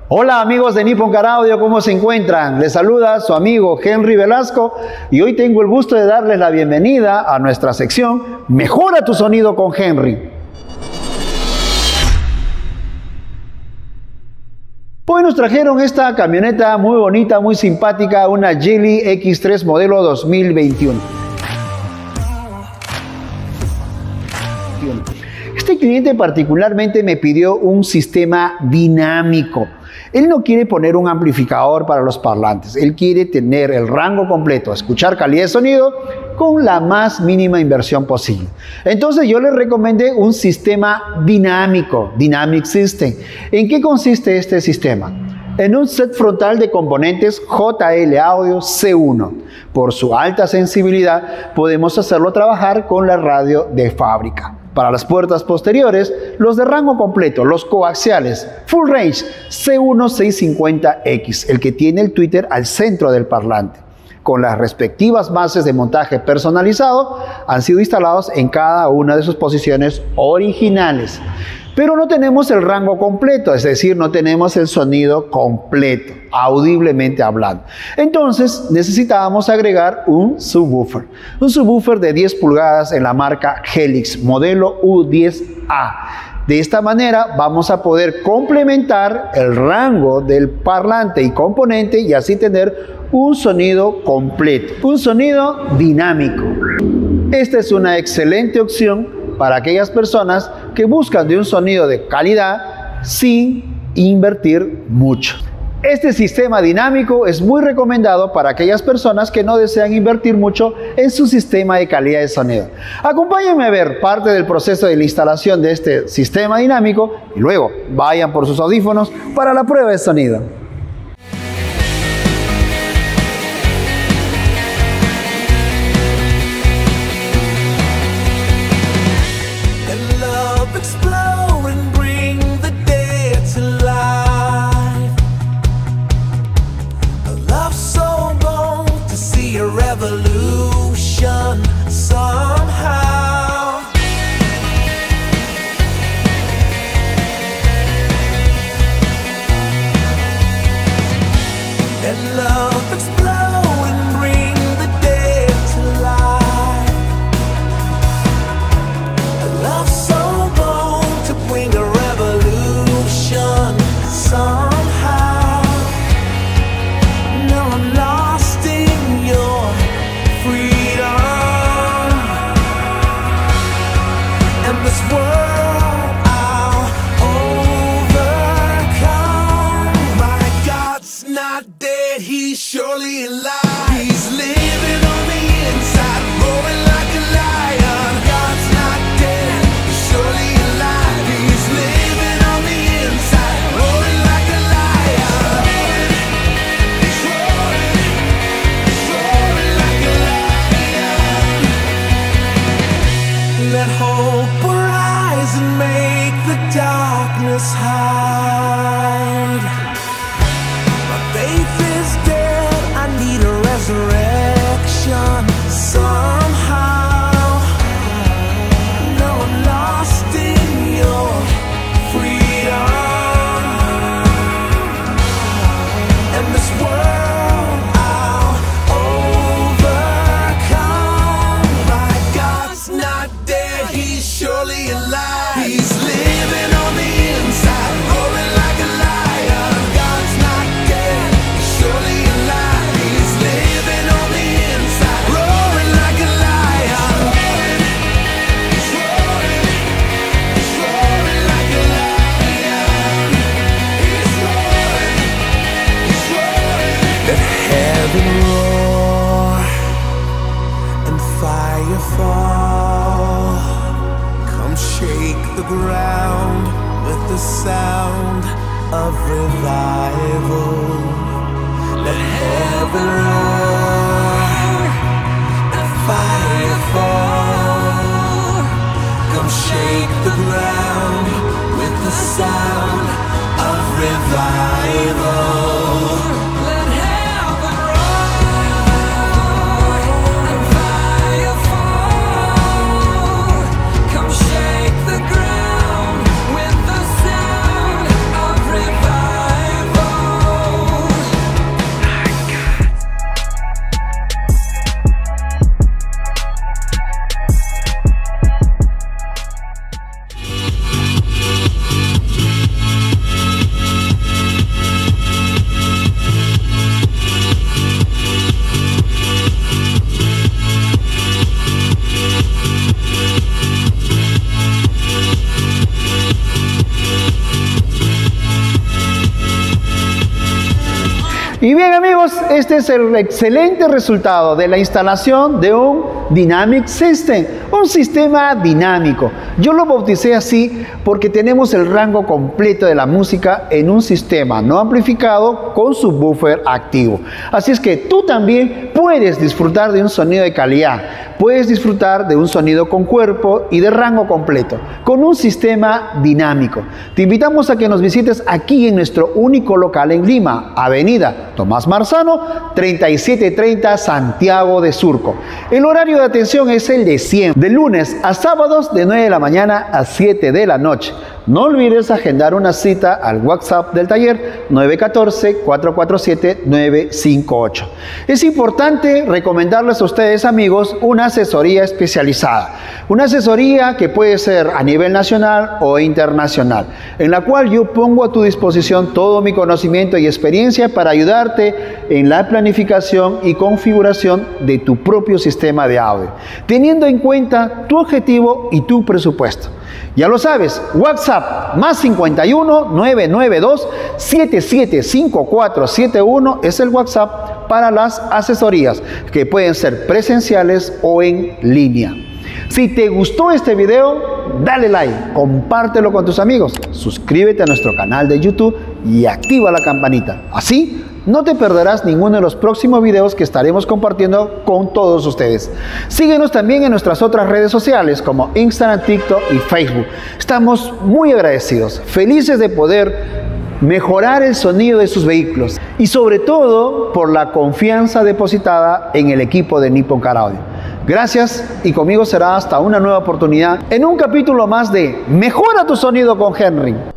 Hola amigos de Nippon Car Audio, ¿cómo se encuentran? Les saluda su amigo Henry Velasco y hoy tengo el gusto de darles la bienvenida a nuestra sección Mejora tu sonido con Henry. Hoy nos trajeron esta camioneta muy bonita, muy simpática, una Geely X3 modelo 2021. Este cliente particularmente me pidió un sistema dinámico. Él no quiere poner un amplificador para los parlantes, él quiere tener el rango completo, escuchar calidad de sonido con la más mínima inversión posible. Entonces yo le recomendé un sistema dinámico, Dynamic System. ¿En qué consiste este sistema? En un set frontal de componentes JL Audio C1. Por su alta sensibilidad podemos hacerlo trabajar con la radio de fábrica. Para las puertas posteriores, los de rango completo, los coaxiales, Full Range C1-650X, el que tiene el tweeter al centro del parlante. Con las respectivas bases de montaje personalizado, han sido instalados en cada una de sus posiciones originales. Pero no tenemos el rango completo, es decir, no tenemos el sonido completo, audiblemente hablando. Entonces necesitábamos agregar un subwoofer de 10 pulgadas en la marca Helix, modelo U10A. De esta manera vamos a poder complementar el rango del parlante y componente y así tener un sonido completo, un sonido dinámico. Esta es una excelente opción para aquellas personas que buscan de un sonido de calidad sin invertir mucho. Este sistema dinámico es muy recomendado para aquellas personas que no desean invertir mucho en su sistema de calidad de sonido. Acompáñenme a ver parte del proceso de la instalación de este sistema dinámico y luego vayan por sus audífonos para la prueba de sonido. Revolution somehow. And love explode and bring the dead to life. A love so bold to bring a revolution somehow. No, I'm lost in your freedom, and this world I'll overcome. My God's not dead, he's surely alive. He's living on the inside, roaring like a lion. God's not dead, he's surely alive. He's living on the inside, roaring like a lion. He's roaring like a lion. Let hope arise and make the darkness hide. My faith is dead, I need a resurrection somehow. No, I'm lost in your freedom, and this world I'll overcome. My God's not dead, he's surely alive. He's living on the inside, roaring like a lion. God's not dead, he's surely alive. He's living on the inside, roaring like a lion. He's roaring like a lion. He's roaring. Let heaven roar and fire fall. Come shake the ground with the sound of revival. Let heaven roar and fire fall. Come shake the ground with the sound of revival. Let heaven roar and fire fall. Come shake the ground with the sound of revival. Y bien amigos, este es el excelente resultado de la instalación de un Dynamic System, un sistema dinámico. Yo lo bauticé así porque tenemos el rango completo de la música en un sistema no amplificado con subwoofer activo. Así es que tú también puedes disfrutar de un sonido de calidad, puedes disfrutar de un sonido con cuerpo y de rango completo, con un sistema dinámico. Te invitamos a que nos visites aquí en nuestro único local en Lima, Avenida Tomás Marzano, 3730 Santiago de Surco. El horario de atención es el de siempre, de lunes a sábados de 9 de la mañana a 7 de la noche. No olvides agendar una cita al WhatsApp del taller 914-447-958. Es importante recomendarles a ustedes, amigos, una asesoría especializada. Una asesoría que puede ser a nivel nacional o internacional, en la cual yo pongo a tu disposición todo mi conocimiento y experiencia para ayudarte en la planificación y configuración de tu propio sistema de audio, teniendo en cuenta tu objetivo y tu presupuesto. Ya lo sabes, WhatsApp más 51 992 775471 es el WhatsApp para las asesorías que pueden ser presenciales o en línea. Si te gustó este video, dale like, compártelo con tus amigos, suscríbete a nuestro canal de YouTube y activa la campanita. Así no te perderás ninguno de los próximos videos que estaremos compartiendo con todos ustedes. Síguenos también en nuestras otras redes sociales como Instagram, TikTok y Facebook. Estamos muy agradecidos, felices de poder mejorar el sonido de sus vehículos y sobre todo por la confianza depositada en el equipo de Nippon Car Audio. Gracias y conmigo será hasta una nueva oportunidad en un capítulo más de Mejora tu sonido con Henry.